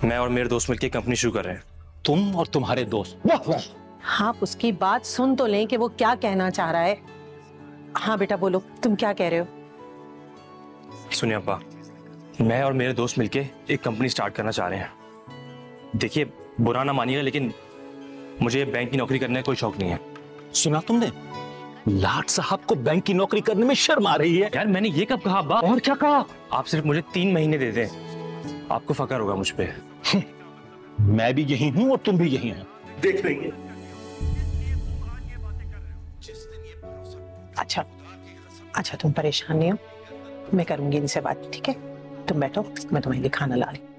मैं और मेरे दोस्त मिलकर कंपनी शुरू कर रहे हैं। तुम और तुम्हारे दोस्त? वाह वाह। हाँ, उसकी बात सुन तो लें कि वो क्या कहना चाह रहा है। हाँ बेटा बोलो, तुम क्या कह रहे हो? सुनिए अब्बा, मैं और मेरे दोस्त मिलके एक कंपनी स्टार्ट करना चाह रहे हैं। देखिए, बुरा ना मानिएगा, लेकिन मुझे बैंक की नौकरी करने का कोई शौक नहीं है। सुना तुमने? लाट साहब को बैंक की नौकरी करने में शर्म आ रही है। यार मैंने ये कब कहा अब्बा? और क्या कहा? आप सिर्फ मुझे 3 महीने दे दें, आपको फक्र होगा मुझ पे। मैं भी यही हूं और तुम भी यही हो, देख लेंगे। अच्छा अच्छा, तुम परेशान नहीं हो, मैं करूंगी इनसे बात, ठीक है? तुम बैठो, मैं तुम्हारे लिए खाना ला रही हूं।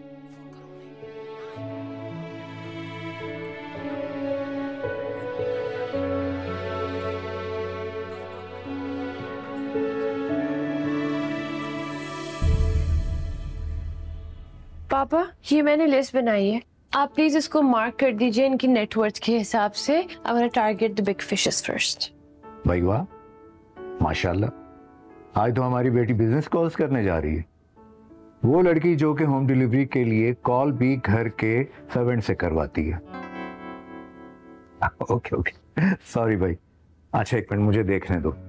पापा, ये मैंने लिस्ट बनाई है, आप प्लीज इसको मार्क कर दीजिए इनकी नेटवर्थ के हिसाब से। I want to target the big fishes first. भाई वाह, माशाल्लाह, आज तो हमारी बेटी बिजनेस कॉल्स करने जा रही है। वो लड़की जो कि होम डिलीवरी के लिए कॉल भी घर के सर्वेंट से करवाती है। ओके ओके, सॉरी भाई। अच्छा एक मिनट मुझे देखने दो।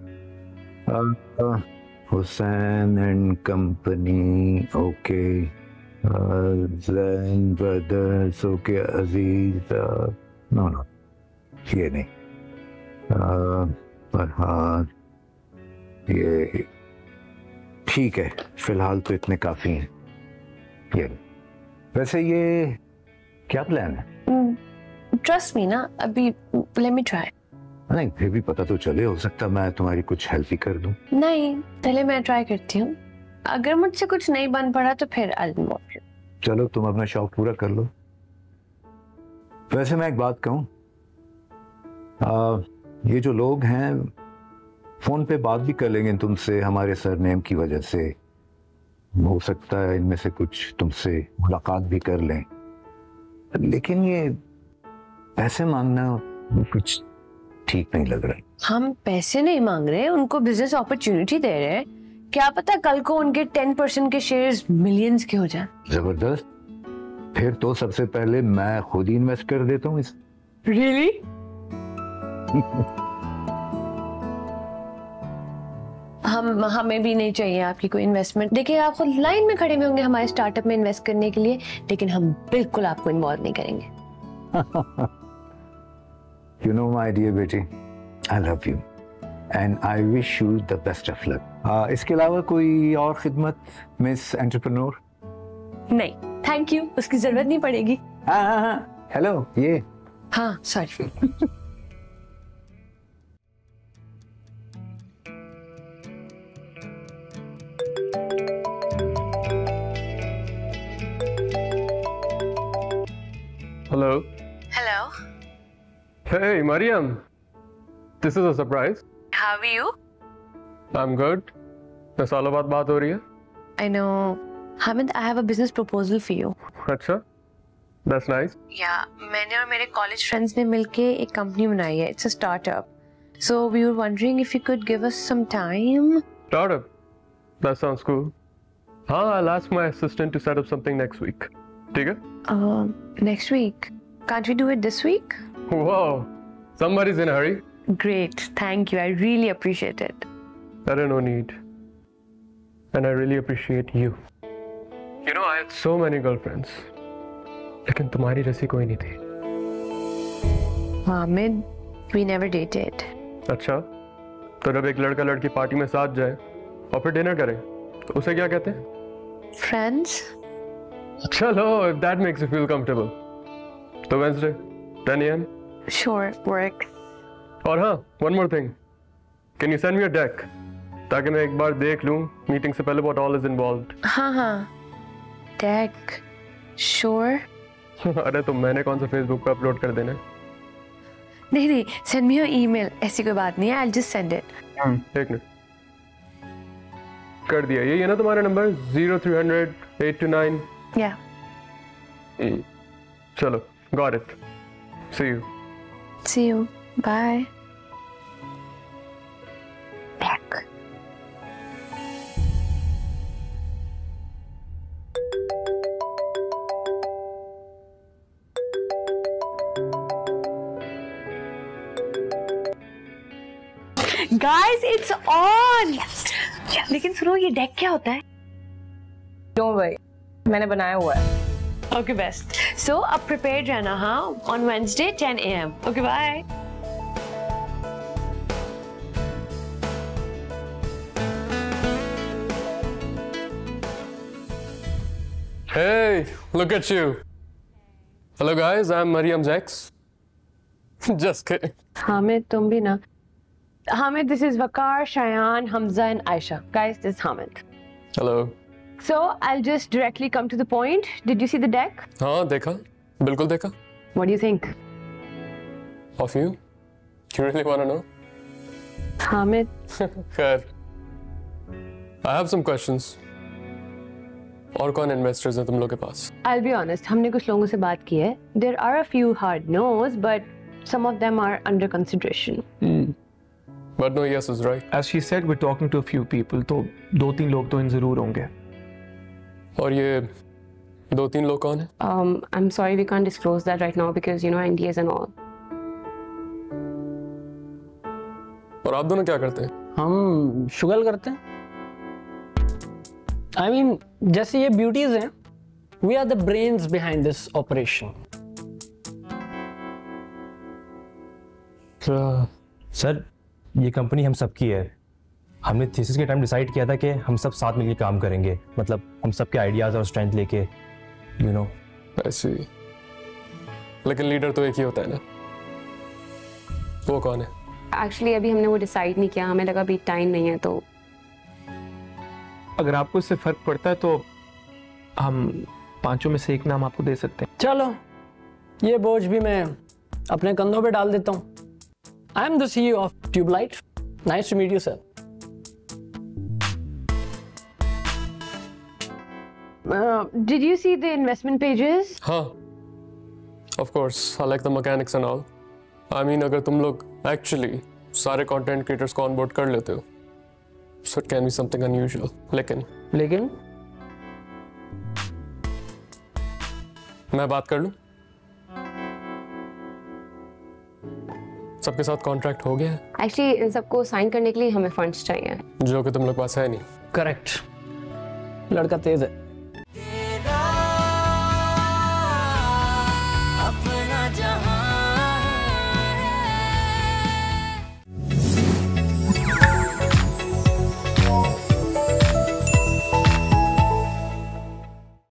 Hussain and company, okay. Jain brothers, okay. Aziz, no no, ये नहीं। फरहाद, ये ठीक है, फिलहाल तो इतने काफी हैं। ये वैसे ये क्या प्लान है? ट्रस्ट मी ना, अभी लेट मी ट्राई। नहीं फिर भी पता तो चले, हो सकता मैं तुम्हारी कुछ हेल्प ही कर दूं। नहीं, पहले मैं ट्राई करती हूँ, अगर मुझसे कुछ नहीं बन पड़ा तो फिर I'll involve you। चलो तुम अपना शौक पूरा कर लो। वैसे मैं एक बात कहूं, ये जो लोग हैं फोन पे बात भी कर लेंगे तुमसे हमारे सरनेम की वजह से। हो सकता है इनमें से कुछ तुमसे मुलाकात भी कर लें, लेकिन ये पैसे मांगना कुछ ठीक नहीं लग रहा। हम पैसे नहीं मांग रहे, उनको बिजनेस अपॉर्चुनिटी दे रहे हैं। क्या पता कल को उनके 10% के शेयर्स मिलियंस के हो जाएं। जबरदस्त, फिर तो सबसे पहले मैं खुद ही इन्वेस्ट कर देता हूँ इस। Really? हमें भी नहीं चाहिए आपकी कोई इन्वेस्टमेंट। देखिए, आप खुद लाइन में खड़े हुए होंगे हमारे स्टार्टअप में इन्वेस्ट करने के लिए, लेकिन हम बिल्कुल आपको इन्वॉल्व नहीं करेंगे। You know my dear बेटी, I love you and I wish you the best of luck। इसके अलावा कोई और खिदमत मिस एंटरप्रेन्योर? नहीं थैंक यू, उसकी जरूरत नहीं पड़ेगी। हाँ, हेलो, ये हाँ sorry. Hello. Hello. Hey, Mariam. This is a surprise. How are you? I'm good. इतने सालों बाद बात हो रही है। I know. Hamid, I have a business proposal for you. अच्छा, that's nice. Yeah, मैंने और मेरे कॉलेज फ्रेंड्स ने मिलके एक कंपनी बनाई है. It's a startup. So we were wondering if you could give us some time. Startup? That sounds cool. हाँ, I'll ask my assistant to set up something next week. ठीक है? Next week. Can't we do it this week? Wow, somebody's in a hurry. Great, thank you. I really appreciate it. There is no need. And I really appreciate you. You know, I had so many girlfriends. लेकिन तुम्हारी जैसी कोई नहीं थी। Hamid, we never dated. अच्छा, तो जब एक लड़का लड़की पार्टी में साथ जाए और फिर डिनर करें, तो उसे क्या कहते हैं? Friends? चलो, if that makes you feel comfortable. तो Wednesday, 10 a.m. Sure, work. और हाँ, one more thing. Can you send me a deck? ताकि मैं एक बार देख लूँ मीटिंग से पहले what all is involved. हाँ, deck. Sure. अरे तो मैंने कौन सा फेसबुक पे अपलोड कर देना? नहीं, send me your email. ऐसी कोई बात नहीं है, I'll just send it. एक मिनट। कर दिया। ये ना तुम्हारा नंबर 0300 829। Yeah. चलो, got it. See you. See you. Bye. Back. Guys it's on. लेकिन सुनो, ये डेक क्या होता है? डोंट वरी, मैंने बनाया हुआ है। Okay best. सो अब प्रिपेयर्ड रहना, हाँ, on Wednesday 10 AM। Okay bye. Hey, look at you. Hello guys, I'm Mariam's ex. Just kidding. Hamid, तुम भी ना। Hamid, this is Vakar, Shayan, Hamza and Aisha. Guys, this is Hamid. Hello. So I'll just directly come to the point. Did you see the deck? हाँ देखा, बिल्कुल देखा. What do you think? Of you? You really want to know? Hamid. खैर, I have some questions. और कौन investors हैं तुम लोग के पास? I'll be honest, हमने कुछ लोगों से बात की है. There are a few hard no's, but some of them are under consideration. But no yes is right. As she said, we're talking to a few people, तो 2-3 लोग तो इन जरूर होंगे. और ये 2-3 लोग कौन हैं? I'm sorry, we can't disclose that right now because you know NDAs and all. और आप दोनों क्या करते हैं? हम शुगल करते हैं. I mean, जैसे ये ब्यूटीज हैं, we are the brains behind this operation. Sir, ये कंपनी हम सबकी है। हमने थीसिस के टाइम डिसाइड किया था कि हम सब साथ मिलकर काम करेंगे, मतलब हम सबके आइडियाज और स्ट्रेंथ लेके, यू नो। ऐसे ही। लेकिन लीडर तो एक ही होता है ना। वो कौन है? Actually अभी हमने वो डिसाइड नहीं किया, हमें लगा अभी टाइम नहीं है, तो अगर आपको इससे फर्क पड़ता है तो हम 5 में से एक नाम आपको दे सकते हैं। चलो, ये बोझ भी मैं अपने कंधों पे डाल देता हूँ. I am the CEO of Tubelight. Nice to meet you, sir. Did you see the investment pages? हाँ. Of course, I like the mechanics and all. I mean, अगर तुम लोग actually सारे content creators को onboard कर लेते हो, so it can be something unusual. लेकिन मैं बात कर लूं? सबके साथ कॉन्ट्रैक्ट हो गया है? एक्चुअली इन सबको साइन करने के लिए हमें फंड्स चाहिए, जो कि तुम लोग पास है नहीं. करेक्ट. लड़का तेज है.